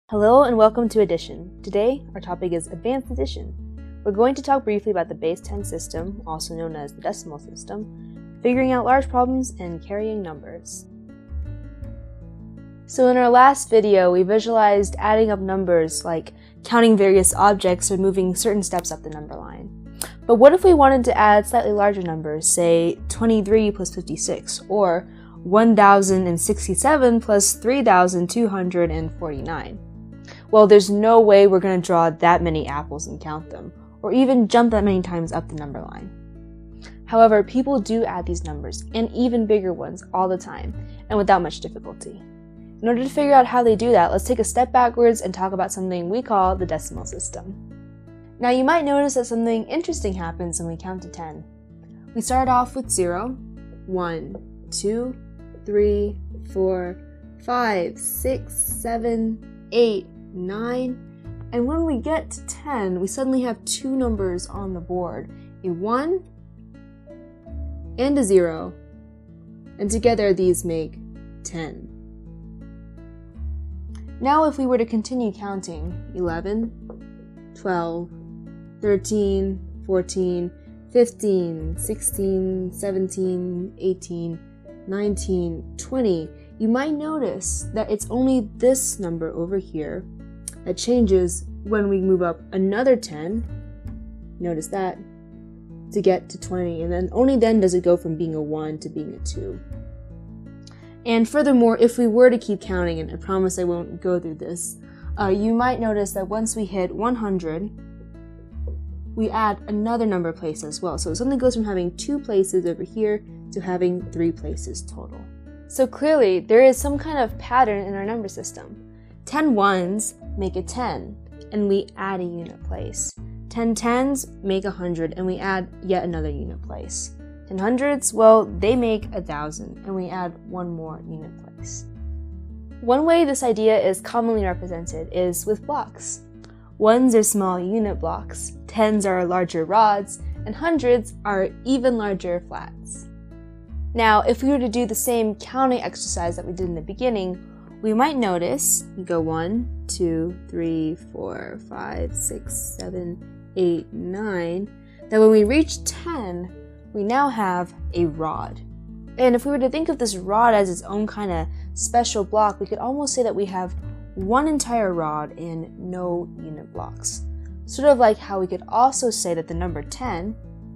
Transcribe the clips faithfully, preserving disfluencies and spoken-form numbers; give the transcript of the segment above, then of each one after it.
Hello and welcome to Addition. Today, our topic is Advanced Addition. We're going to talk briefly about the base ten system, also known as the decimal system, figuring out large problems, and carrying numbers. So in our last video, we visualized adding up numbers like counting various objects or moving certain steps up the number line. But what if we wanted to add slightly larger numbers, say twenty-three plus fifty-six, or one thousand sixty-seven plus three thousand two hundred forty-nine? Well, there's no way we're going to draw that many apples and count them, or even jump that many times up the number line. However, people do add these numbers, and even bigger ones, all the time, and without much difficulty. In order to figure out how they do that, let's take a step backwards and talk about something we call the decimal system. Now, you might notice that something interesting happens when we count to ten. We start off with zero, one, two, three, four, five, six, seven, eight, nine, and when we get to ten, we suddenly have two numbers on the board, a one and a zero, and together these make ten. Now if we were to continue counting, eleven, twelve, thirteen, fourteen, fifteen, sixteen, seventeen, eighteen, nineteen, twenty, you might notice that it's only this number over here that changes when we move up another ten, notice that, to get to twenty, and then only then does it go from being a one to being a two. And furthermore, if we were to keep counting, and I promise I won't go through this, uh, you might notice that once we hit one hundred, we add another number of places as well. So it suddenly goes from having two places over here to having three places total. So clearly, there is some kind of pattern in our number system. ten ones make a ten, and we add a unit place. ten tens make a hundred, and we add yet another unit place. ten hundreds, well, they make a thousand, and we add one more unit place. One way this idea is commonly represented is with blocks. Ones are small unit blocks, tens are larger rods, and hundreds are even larger flats. Now, if we were to do the same counting exercise that we did in the beginning, we might notice, we go one, two, three, four, five, six, seven, eight, nine, that when we reach ten, we now have a rod. And if we were to think of this rod as its own kind of special block, we could almost say that we have one entire rod and no unit blocks. Sort of like how we could also say that the number ten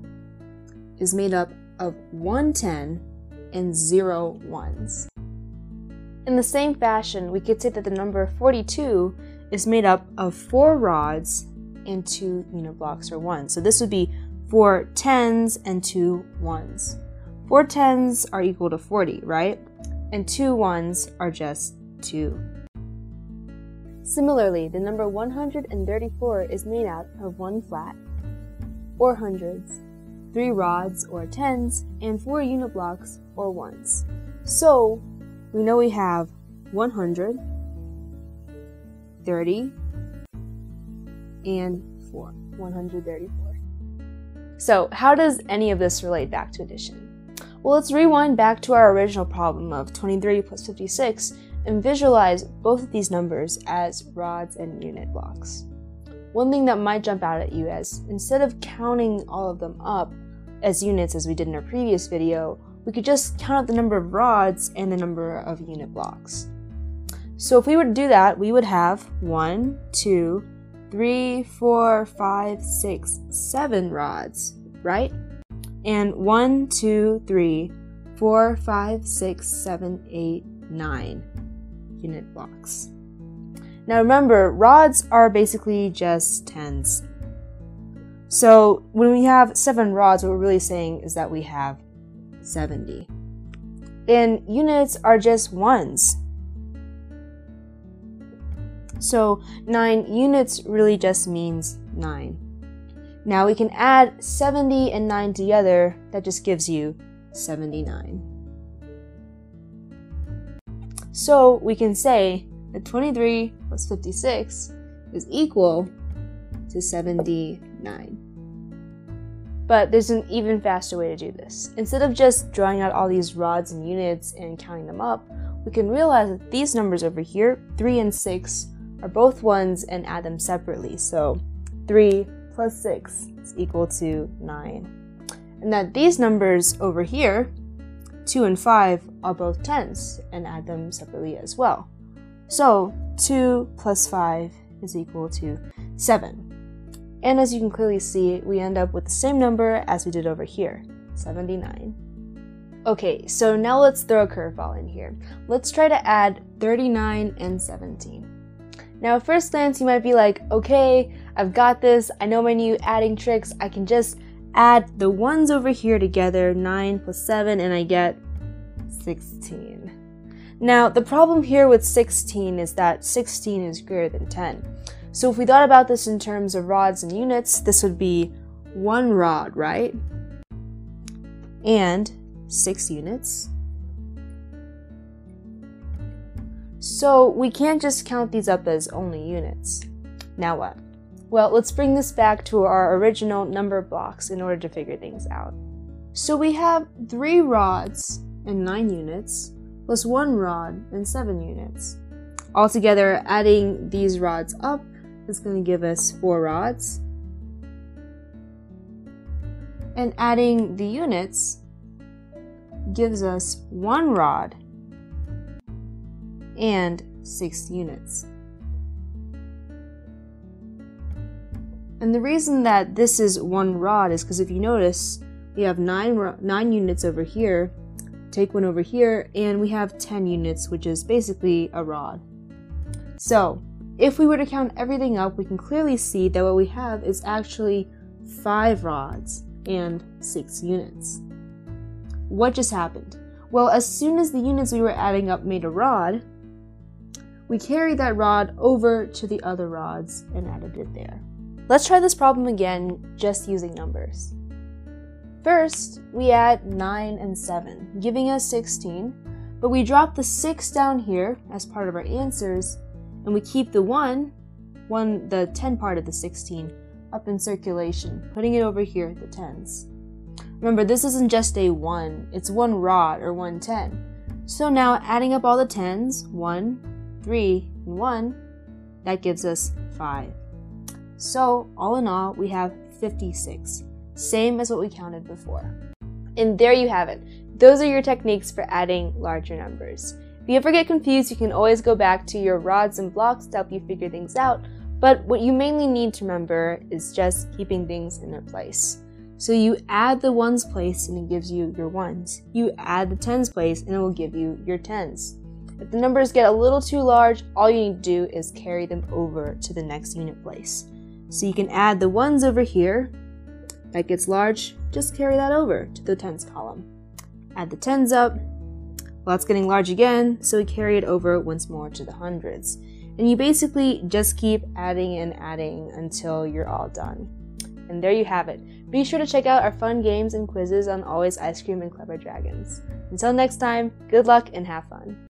is made up of one ten and zero ones. In the same fashion, we could say that the number forty-two is made up of four rods and two unit blocks, or ones. So this would be four tens and two ones. Four tens are equal to forty, right? And two ones are just two. Similarly, the number one hundred thirty-four is made out of one flat, or hundreds, three rods, or tens, and four unit blocks, or ones. So, we know we have one hundred, thirty, and four. one hundred thirty-four. So, how does any of this relate back to addition? Well, let's rewind back to our original problem of twenty-three plus fifty-six and visualize both of these numbers as rods and unit blocks. One thing that might jump out at you is, instead of counting all of them up as units as we did in our previous video, we could just count up the number of rods and the number of unit blocks. So if we were to do that, we would have one, two, three, four, five, six, seven rods, right? And one, two, three, four, five, six, seven, eight, nine unit blocks. Now remember, rods are basically just tens. So when we have seven rods, what we're really saying is that we have seventy. And units are just ones. So nine units really just means nine. Now we can add seventy and nine together, that just gives you seventy-nine. So we can say that twenty-three plus fifty-six is equal to seventy-nine. But there's an even faster way to do this. Instead of just drawing out all these rods and units and counting them up, we can realize that these numbers over here, three and six, are both ones and add them separately. So three plus six is equal to nine. And that these numbers over here, two and five, are both tens and add them separately as well. So two plus five is equal to seven. And as you can clearly see, we end up with the same number as we did over here, seventy-nine. Okay, so now let's throw a curveball in here. Let's try to add thirty-nine and seventeen. Now at first glance you might be like, okay, I've got this, I know my new adding tricks, I can just add the ones over here together, nine plus seven, and I get sixteen. Now the problem here with sixteen is that sixteen is greater than ten. So if we thought about this in terms of rods and units, this would be one rod, right? And six units. So we can't just count these up as only units. Now what? Well, let's bring this back to our original number blocks in order to figure things out. So we have three rods and nine units, plus one rod and seven units. Altogether, adding these rods up is going to give us four rods. And adding the units gives us one rod and six units. And the reason that this is one rod is because if you notice, we have nine, nine units over here, take one over here, and we have ten units, which is basically a rod. So if we were to count everything up, we can clearly see that what we have is actually five rods and six units. What just happened? Well, as soon as the units we were adding up made a rod, we carried that rod over to the other rods and added it there. Let's try this problem again, just using numbers. First, we add nine and seven, giving us sixteen, but we drop the six down here as part of our answers, and we keep the one, one, the ten part of the sixteen, up in circulation, putting it over here, the tens. Remember, this isn't just a one, it's one rod or one ten. So now adding up all the tens, one, three, and one, that gives us five. So all in all, we have fifty-six, same as what we counted before. And there you have it. Those are your techniques for adding larger numbers. If you ever get confused, you can always go back to your rods and blocks to help you figure things out, but what you mainly need to remember is just keeping things in their place. So you add the ones place and it gives you your ones. You add the tens place and it will give you your tens. If the numbers get a little too large, all you need to do is carry them over to the next unit place. So you can add the ones over here. That gets large, just carry that over to the tens column. Add the tens up. Well, it's getting large again, so we carry it over once more to the hundreds. And you basically just keep adding and adding until you're all done. And there you have it. Be sure to check out our fun games and quizzes on Always Ice Cream and Clever Dragons. Until next time, good luck and have fun.